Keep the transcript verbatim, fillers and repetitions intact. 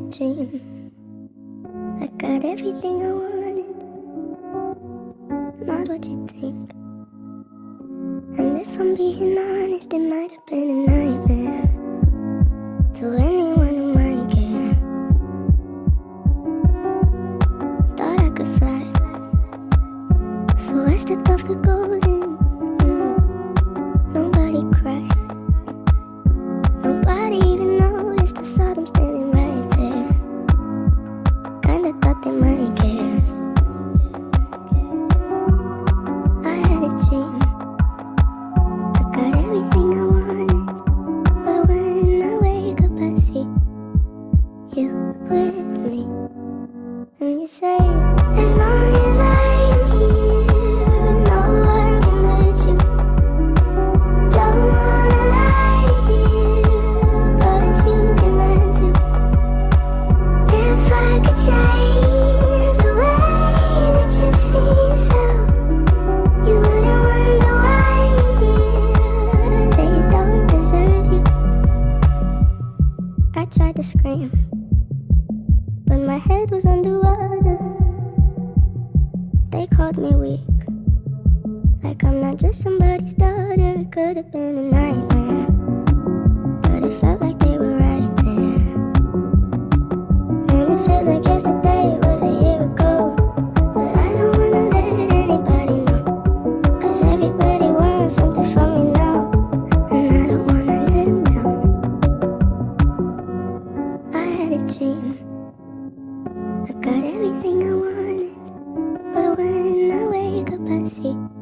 dream. I got everything I wanted, not what you think. And if I'm being honest, it might have been a nightmare to anyone who might care. Thought I could fly, so I stepped off the golden. Mm. Nobody cried, nobody even noticed. I saw them standing right there. Kinda thought they might care. I had a dream, I got everything I wanted, but when I wake up I see you with me. And you say, as long as I'm here, no one can hurt you. Don't wanna lie here, but you can learn to. If I could change the way that you see yourself, you wouldn't wonder why here they don't deserve you. I tried to scream, but my head was underwater. They called me weak, like I'm not just somebody's daughter. It could have been a nightmare, but it felt like they were right there. And it feels like yesterday was a year ago, but I don't wanna let anybody know, cause everybody wants something from me now, and I don't wanna let them down. I had a dream, I got everything I wanted, but when I wake up I see